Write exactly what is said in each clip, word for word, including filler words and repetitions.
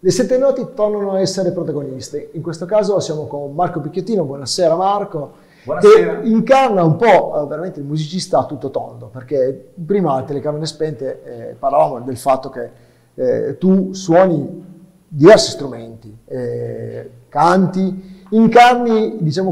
Le sette noti tornano a essere protagoniste. In questo caso siamo con Marco Picchiottino. Buonasera Marco. Buonasera. Che incarna un po' eh, veramente il musicista a tutto tondo, perché prima a telecamere spente eh, parlavamo del fatto che eh, tu suoni diversi strumenti, eh, canti, incarni, diciamo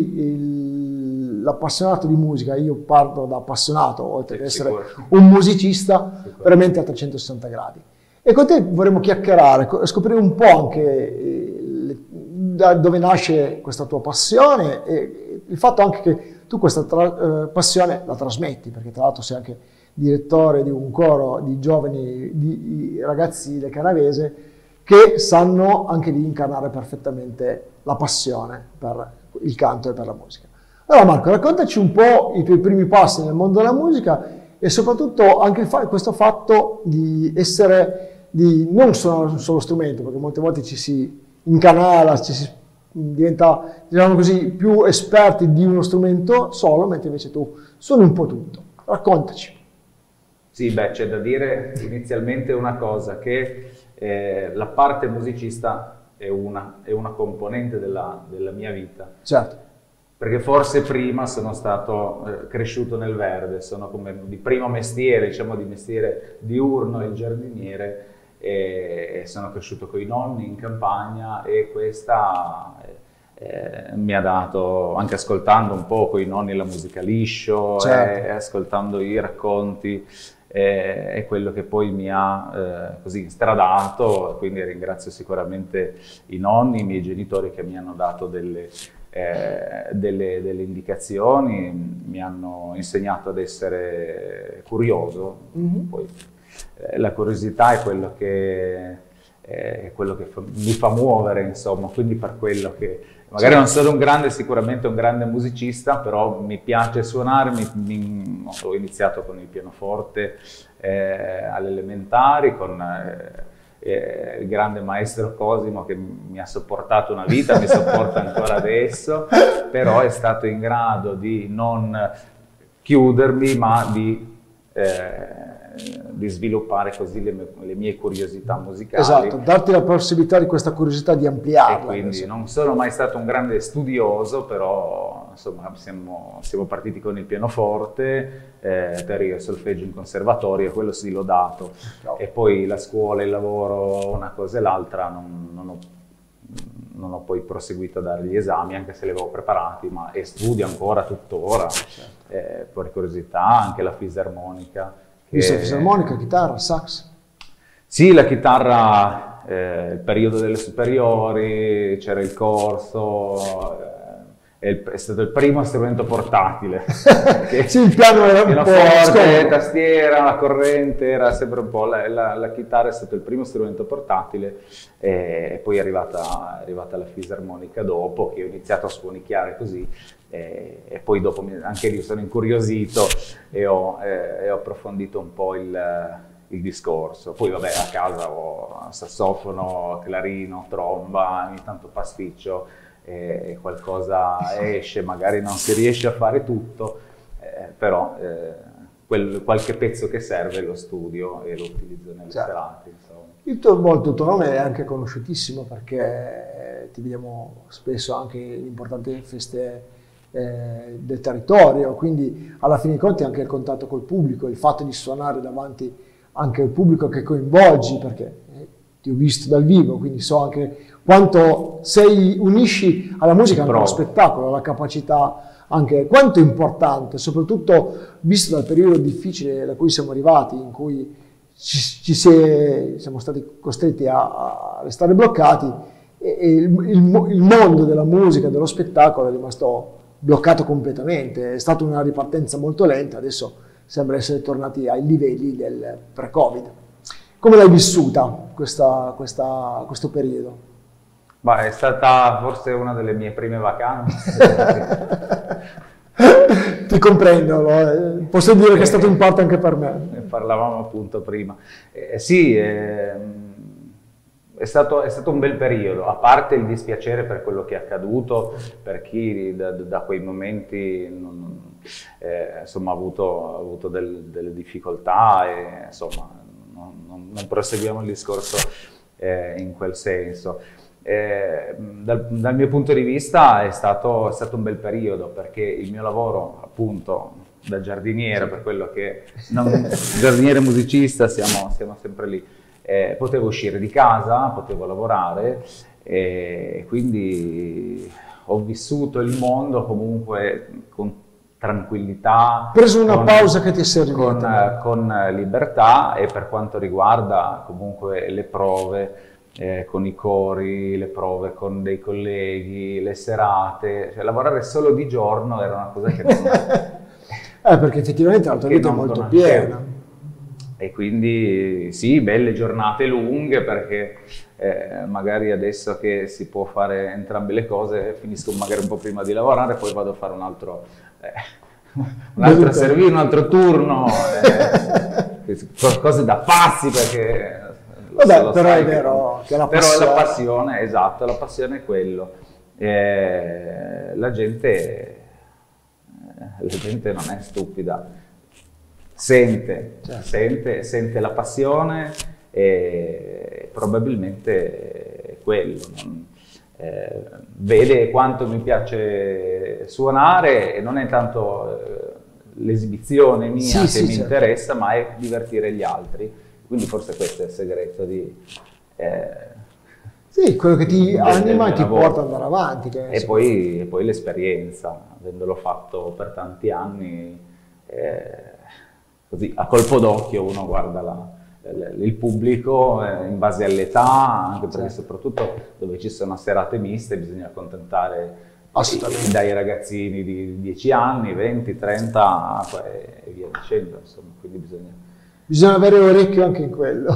così, l'appassionato di musica. Io parto da appassionato, oltre che essere un musicista veramente a trecentosessanta gradi. E con te vorremmo chiacchierare, scoprire un po' anche eh, da dove nasce questa tua passione e il fatto anche che tu questa tra, eh, passione la trasmetti, perché tra l'altro sei anche direttore di un coro di giovani, di, di ragazzi del Canavese che sanno anche di incarnare perfettamente la passione per il canto e per la musica. Allora Marco, raccontaci un po' i tuoi primi passi nel mondo della musica e soprattutto anche il fa questo fatto di essere, di non suonare un solo strumento, perché molte volte ci si incanala, ci si diventa, diciamo così, più esperti di uno strumento solo, mentre invece tu suoni un po' tutto. Raccontaci. Sì, beh, c'è da dire inizialmente una cosa, che eh, la parte musicista è una, è una componente della, della mia vita. Certo. Perché forse prima sono stato eh, cresciuto nel verde, sono come di primo mestiere, diciamo di mestiere diurno, il giardiniere, e sono cresciuto con i nonni in campagna e questa eh, mi ha dato, anche ascoltando un po' con i nonni la musica liscio, certo. E ascoltando i racconti, eh, è quello che poi mi ha eh, così stradato, quindi ringrazio sicuramente i nonni, i miei genitori che mi hanno dato delle, eh, delle, delle indicazioni, mi hanno insegnato ad essere curioso, mm-hmm. Poi, la curiosità è quello che, è quello che fa, mi fa muovere, insomma, quindi per quello che magari non sono un grande, sicuramente un grande musicista, però mi piace suonare, mi, mi, ho iniziato con il pianoforte eh, alle elementari, con eh, eh, il grande maestro Cosimo che mi ha sopportato una vita, mi sopporta ancora adesso, però è stato in grado di non chiudermi, ma di... Eh, di sviluppare così le, le mie curiosità musicali. Esatto, darti la possibilità di questa curiosità di ampliarla. E quindi non sono mai stato un grande studioso, però insomma siamo, siamo partiti con il pianoforte, eh, per il solfeggio in conservatorio, quello sì l'ho dato, no. E poi la scuola, il lavoro, una cosa e l'altra, non, non, ho, non ho poi proseguito a dare gli esami, anche se li avevo preparati, ma e studio ancora tuttora, certo. eh, per curiosità, anche la fisarmonica. Visto fisarmonica, chitarra, sax? Sì, la chitarra, eh, il periodo delle superiori, c'era il corso, eh, è, il, è stato il primo strumento portatile. Che, sì, il piano era un po' forte, tastiera, la corrente, era sempre un po', la, la, la chitarra è stato il primo strumento portatile e, e poi è arrivata, è arrivata la fisarmonica dopo, che ho iniziato a suonicchiare così. E, e poi dopo anche lì sono incuriosito e ho, eh, e ho approfondito un po' il, il discorso. Poi vabbè, a casa ho sassofono, clarino, tromba, ogni tanto pasticcio e qualcosa esce, magari non si riesce a fare tutto, eh, però eh, quel, qualche pezzo che serve lo studio e lo utilizzo nelle certo. serate. Insomma. Il tuo, il tuo nome è anche conosciutissimo perché ti vediamo spesso anche in importanti feste Eh, del territorio, quindi alla fine dei conti anche il contatto col pubblico, il fatto di suonare davanti anche al pubblico che coinvolgi, perché eh, ti ho visto dal vivo, quindi so anche quanto sei, unisci alla musica anche allo spettacolo, alla capacità anche, quanto è importante, soprattutto visto dal periodo difficile da cui siamo arrivati, in cui ci, ci si è, siamo stati costretti a, a restare bloccati e, e il, il, il mondo della musica, dello spettacolo è rimasto bloccato completamente, è stata una ripartenza molto lenta, adesso sembra essere tornati ai livelli del pre-Covid. Come l'hai vissuta questa, questa, questo periodo? Beh, è stata forse una delle mie prime vacanze. Ti comprendo, no? Posso dire che è stato in parte anche per me. Ne parlavamo appunto prima. Eh, sì, eh, È stato, è stato un bel periodo, a parte il dispiacere per quello che è accaduto, per chi da, da quei momenti non, eh, insomma, ha avuto, ha avuto del, delle difficoltà e insomma non, non, non proseguiamo il discorso eh, in quel senso. Eh, dal, dal mio punto di vista è stato, è stato un bel periodo, perché il mio lavoro, appunto, da giardiniere, per quello che non, giardiniere musicista, siamo, siamo sempre lì, eh, potevo uscire di casa, potevo lavorare, e quindi ho vissuto il mondo comunque con tranquillità, preso una con, pausa che ti è servita, con, con libertà. E per quanto riguarda comunque le prove, Eh, con i cori, le prove con dei colleghi, le serate, cioè lavorare solo di giorno era una cosa che non, eh, perché effettivamente la tua che vita è non molto conoscevo. piena. E quindi sì, belle giornate lunghe, perché eh, magari adesso che si può fare entrambe le cose, finisco magari un po' prima di lavorare, poi vado a fare un altro, eh, un altro servizio, un altro turno, eh, cose da pazzi, perché... Vabbè, però è vero che la però passione... la passione, esatto, la passione è quello. Eh, la gente, la gente non è stupida, sente, certo. sente, sente la passione, e probabilmente è quello. Non, eh, vede quanto mi piace suonare, e non è tanto eh, l'esibizione mia sì, che sì, mi certo. interessa, ma è divertire gli altri. Quindi forse questo è il segreto di... Eh, sì, quello che ti del, anima del e ti lavoro. porta ad andare avanti. Che, e, poi, e poi l'esperienza, avendolo fatto per tanti anni, eh, così a colpo d'occhio uno guarda la, il pubblico eh, in base all'età, anche perché certo. soprattutto dove ci sono serate miste bisogna accontentare dai ragazzini di dieci anni, venti, trenta e via dicendo, insomma, quindi bisogna... Bisogna avere orecchio anche in quello.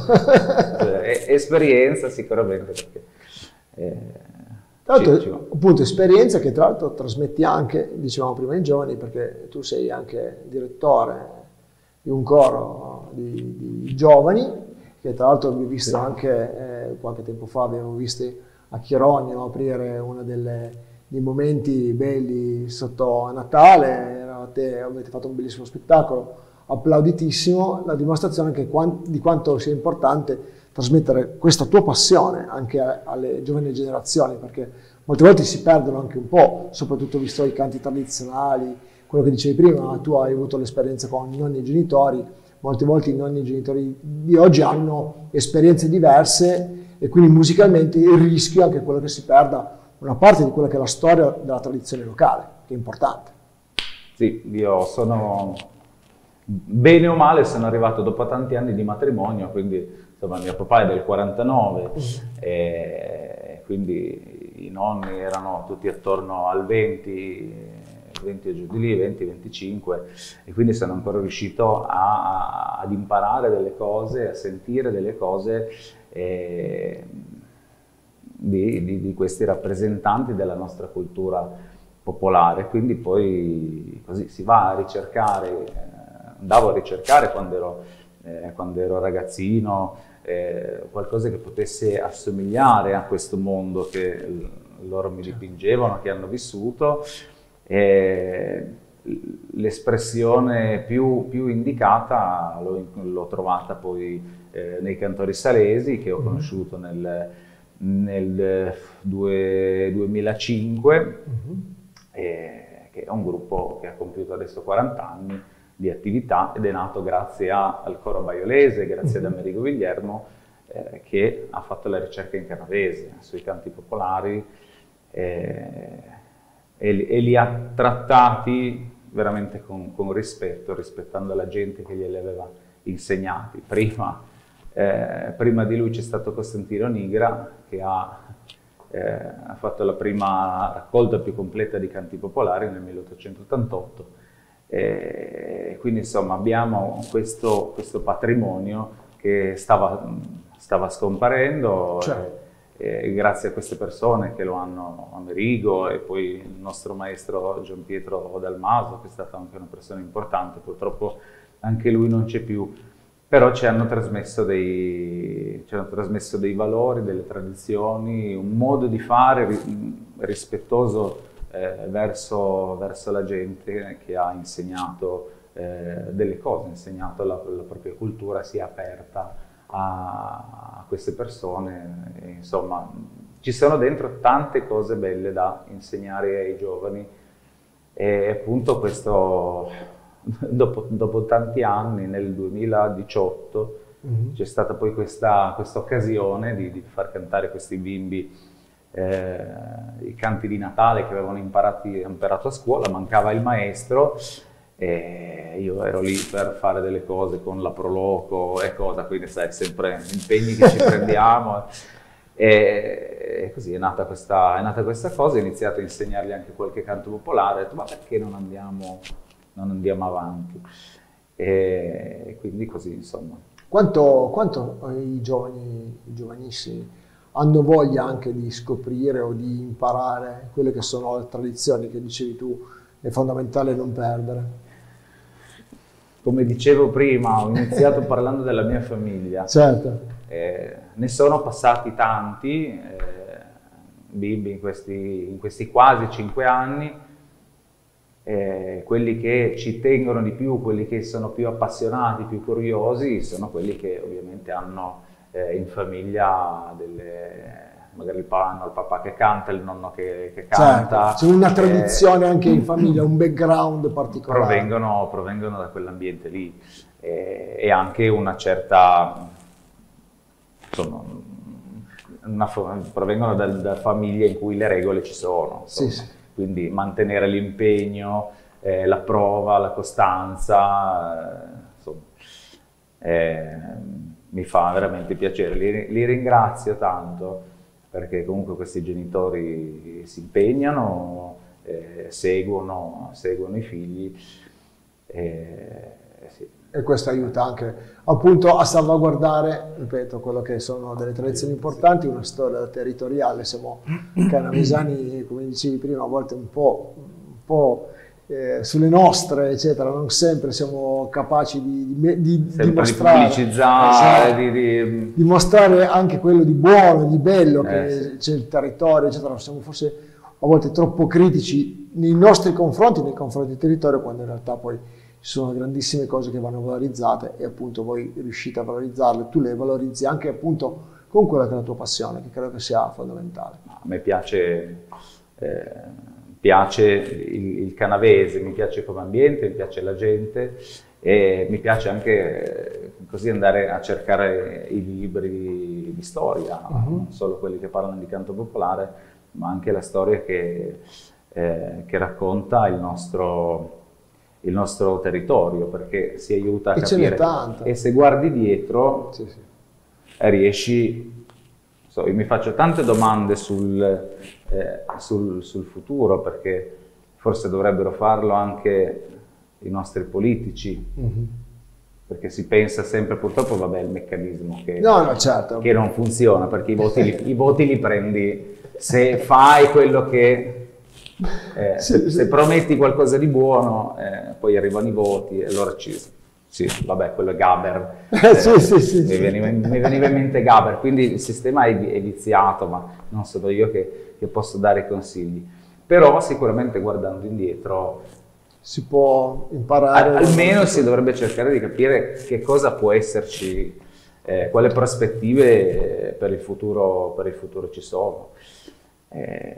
Esperienza sicuramente, perché eh, tra l'altro, ci, ci appunto, esperienza che tra l'altro trasmetti anche, dicevamo prima, ai giovani, perché tu sei anche direttore di un coro di, di giovani, che tra l'altro abbiamo visto anche eh, qualche tempo fa, abbiamo visto a Chirogno aprire uno delle, dei momenti belli sotto Natale, eravate, avete fatto un bellissimo spettacolo, applauditissimo, la dimostrazione che quant, di quanto sia importante trasmettere questa tua passione anche a, alle giovani generazioni, perché molte volte si perdono anche un po', soprattutto visto i canti tradizionali, quello che dicevi prima, tu hai avuto l'esperienza con i nonni e i genitori, molte volte i nonni e i genitori di oggi hanno esperienze diverse e quindi musicalmente il rischio è anche quello che si perda una parte di quella che è la storia della tradizione locale, che è importante. Sì, io sono... bene o male sono arrivato dopo tanti anni di matrimonio, quindi insomma mio papà è del quarantanove, e quindi i nonni erano tutti attorno al venti, venti o giù di lì, venti venticinque, e quindi sono ancora riuscito a, ad imparare delle cose, a sentire delle cose eh, di, di, di questi rappresentanti della nostra cultura popolare, quindi poi così si va a ricercare. Andavo a ricercare quando ero, eh, quando ero ragazzino eh, qualcosa che potesse assomigliare a questo mondo che loro mi dipingevano, che hanno vissuto. L'espressione più, più indicata l'ho trovata poi eh, nei cantori salesi, che ho conosciuto nel, nel duemilacinque, uh-huh. eh, che è un gruppo che ha compiuto adesso quaranta anni di attività ed è nato grazie a, al coro baiolese, grazie ad Amerigo Guglielmo, eh, che ha fatto la ricerca in canavese sui canti popolari eh, e, e li ha trattati veramente con, con rispetto, rispettando la gente che glieli aveva insegnati. Prima, eh, prima di lui c'è stato Costantino Nigra, che ha, eh, ha fatto la prima raccolta più completa di canti popolari nel milleottocentottantotto. E quindi insomma abbiamo questo, questo patrimonio che stava, stava scomparendo, certo. e, e grazie a queste persone che lo hanno, Amerigo e poi il nostro maestro Gian Pietro Dalmaso, che è stata anche una persona importante, purtroppo anche lui non c'è più, però ci hanno trasmesso dei, ci hanno trasmesso dei valori, delle tradizioni, un modo di fare rispettoso Eh, verso, verso la gente, che ha insegnato eh, delle cose, ha insegnato la, la propria cultura, si è aperta a queste persone. E, insomma, ci sono dentro tante cose belle da insegnare ai giovani e appunto questo, dopo, dopo tanti anni, nel duemiladiciotto, mm-hmm. c'è stata poi questa occasione di, di far cantare questi bimbi eh, i canti di Natale che avevano imparati, imparato a scuola, mancava il maestro e io ero lì per fare delle cose con la Proloco e cosa, quindi sai, sempre impegni che ci prendiamo. E così è nata, questa, è nata questa cosa, ho iniziato a insegnargli anche qualche canto popolare, ho detto ma perché non andiamo, non andiamo avanti? E quindi così, insomma. Quanto, quanto i giovani, i giovanissimi hanno voglia anche di scoprire o di imparare quelle che sono le tradizioni che dicevi tu, è fondamentale non perdere? Come dicevo prima, ho iniziato parlando della mia famiglia. Certo. Eh, ne sono passati tanti, eh, bimbi in questi, in questi quasi cinque anni, eh, quelli che ci tengono di più, quelli che sono più appassionati, più curiosi, sono quelli che ovviamente hanno eh, in famiglia delle... magari il papà, hanno il papà che canta, il nonno che, che canta. Certo, c'è una tradizione eh, anche in famiglia, un background particolare. Provengono, provengono da quell'ambiente lì eh, e anche una certa... Insomma, una, provengono da, da famiglie in cui le regole ci sono, sì, sì. Quindi mantenere l'impegno, eh, la prova, la costanza, eh, insomma, eh, mi fa veramente piacere, li, li ringrazio tanto perché comunque questi genitori si impegnano, eh, seguono, seguono i figli. Eh, sì. E questo aiuta anche appunto a salvaguardare, ripeto, quello che sono delle tradizioni importanti, una storia territoriale. Siamo canavesani, come dicevi prima, a volte un po', un po' eh, sulle nostre, eccetera, non sempre siamo capaci di, di, di dimostrare, di pubblicizzare, esatto, di, di... dimostrare anche quello di buono, di bello eh, che sì. c'è il territorio, eccetera. Siamo forse a volte troppo critici nei nostri confronti, nei confronti del territorio, quando in realtà poi ci sono grandissime cose che vanno valorizzate e appunto voi riuscite a valorizzarle, tu le valorizzi anche appunto con quella che è la tua passione, che credo che sia fondamentale. A me piace, eh, piace il, il canavese, mi piace come ambiente, mi piace la gente e mi piace anche eh, così andare a cercare i libri di storia, uh-huh. non solo quelli che parlano di canto popolare, ma anche la storia che, eh, che racconta il nostro... il nostro territorio, perché si aiuta a e capire. E se guardi dietro, sì, sì. riesci, so, io mi faccio tante domande sul, eh, sul, sul futuro, perché forse dovrebbero farlo anche i nostri politici, mm-hmm. perché si pensa sempre, purtroppo vabbè il meccanismo che, no, no, certo. che non funziona, perché i voti, li, i voti li prendi se fai quello che... Eh, sì, se, sì. se prometti qualcosa di buono, eh, poi arrivano i voti e allora ci... Sì, vabbè, quello è Gaber. Eh, sì, sì, sì, mi, sì. Veniva, mi veniva in mente Gaber, quindi il sistema è, è viziato, ma non sono io che, che posso dare consigli. Però sicuramente guardando indietro... si può imparare... Al, almeno si dovrebbe cercare di capire che cosa può esserci, eh, quali prospettive per il futuro, per il futuro ci sono. Eh,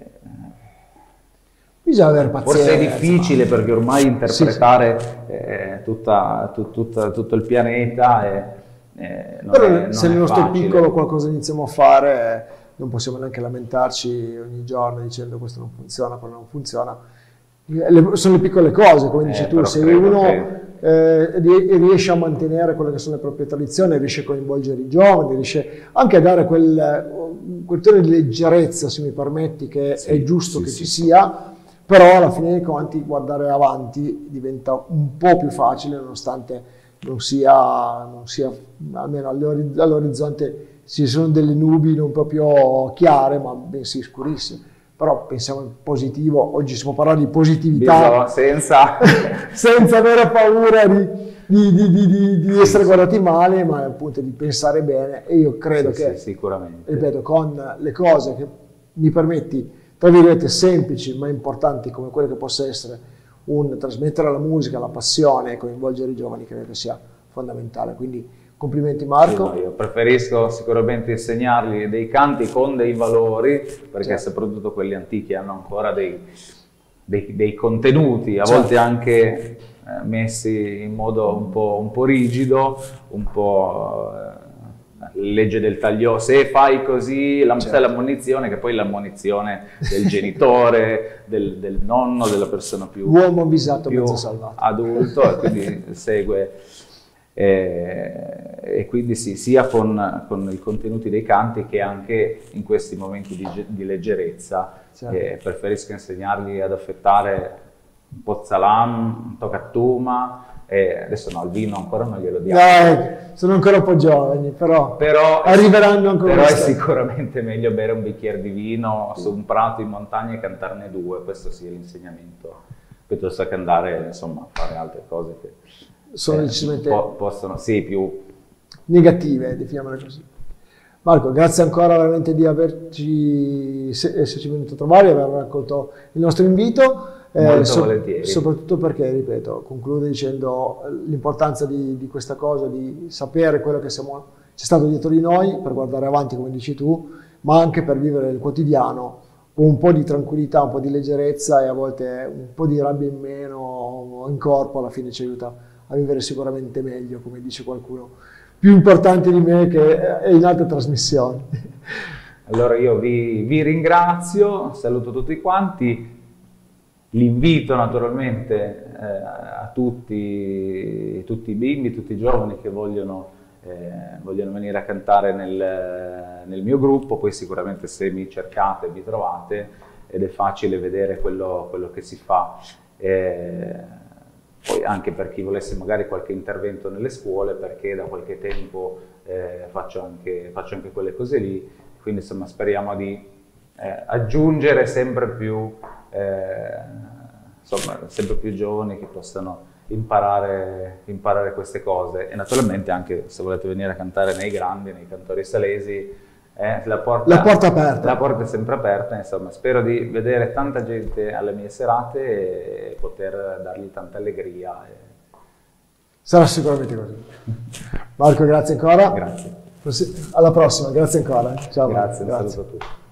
Bisogna avere pazienza. Forse è difficile ma... perché ormai interpretare sì, sì. Eh, tutta, tut, tut, tutto il pianeta è, eh, non Però è, non se è nel nostro facile. piccolo qualcosa iniziamo a fare, non possiamo neanche lamentarci ogni giorno dicendo questo non funziona, quello non funziona. Le, sono le piccole cose, come dici eh, tu, se uno che... eh, riesce a mantenere quelle che sono le proprie tradizioni, riesce a coinvolgere i giovani, riesce anche a dare quel, quel tono di leggerezza, se mi permetti, che sì, è giusto sì, che sì. ci sia, però alla fine dei conti guardare avanti diventa un po' più facile, nonostante non sia, non sia almeno all'orizzonte ci sono delle nubi non proprio chiare, ma bensì scurissime. Però pensiamo in positivo, oggi si può parlare di positività Bisogna, senza... senza avere paura di, di, di, di, di essere guardati male, ma appunto di pensare bene. E io credo sì, che, sì, sicuramente. ripeto, con le cose che mi permetti, tra virgolette, semplici ma importanti, come quelle che possa essere un trasmettere la musica, la passione e coinvolgere i giovani, credo che sia fondamentale. Quindi Complimenti Marco. Sì, no, io preferisco sicuramente insegnargli dei canti con dei valori, perché certo. soprattutto quelli antichi hanno ancora dei, dei, dei contenuti, a certo. volte anche eh, messi in modo un po', un po' rigido, un po' eh, legge del taglio, se fai così, la, certo. l'ammonizione, che poi l'ammonizione del genitore, del, del nonno, della persona più, uomo avvisato, più mezzo salvato. adulto, e quindi segue. E, e quindi sì, sia con, con i contenuti dei canti che anche in questi momenti di, di leggerezza, certo. eh, preferisco insegnargli ad affettare un pozzalam, un toccatuma, e adesso no, il vino ancora non glielo diamo. Dai, sono ancora un po' giovani, però, però arriveranno ancora. Però è sicuramente meglio bere un bicchiere di vino sì. su un prato in montagna e cantarne due, questo sì è l'insegnamento, piuttosto che andare insomma a fare altre cose che sono eh, decisamente po possono, sì, più negative, definiamole così. Marco, grazie ancora veramente di averci, esserci venuto a trovare, aver raccolto il nostro invito. Molto eh, so, volentieri. Soprattutto perché, ripeto, concludo dicendo l'importanza di, di questa cosa, di sapere quello che siamo, c'è stato dietro di noi per guardare avanti, come dici tu, ma anche per vivere il quotidiano con un po' di tranquillità, un po' di leggerezza e a volte un po' di rabbia in meno in corpo, alla fine ci aiuta a vivere sicuramente meglio, come dice qualcuno più importante di me che è in altre trasmissioni. Allora io vi, vi ringrazio, saluto tutti quanti. L'invito naturalmente eh, a tutti, tutti i bimbi, tutti i giovani che vogliono, eh, vogliono venire a cantare nel, nel mio gruppo, poi sicuramente se mi cercate mi trovate ed è facile vedere quello, quello che si fa. Eh, poi anche per chi volesse magari qualche intervento nelle scuole, perché da qualche tempo eh, faccio, anche, faccio anche quelle cose lì, quindi insomma speriamo di eh, aggiungere sempre più Eh, insomma, sempre più giovani che possano imparare, imparare queste cose, e naturalmente anche se volete venire a cantare nei grandi, nei cantori salesi, eh, la, porta, la porta aperta. La porta è sempre aperta, insomma, spero di vedere tanta gente alle mie serate e poter dargli tanta allegria. E... Sarà sicuramente così. Marco, grazie ancora. Grazie. Alla prossima, grazie ancora. Ciao. Grazie, un grazie. saluto a tutti.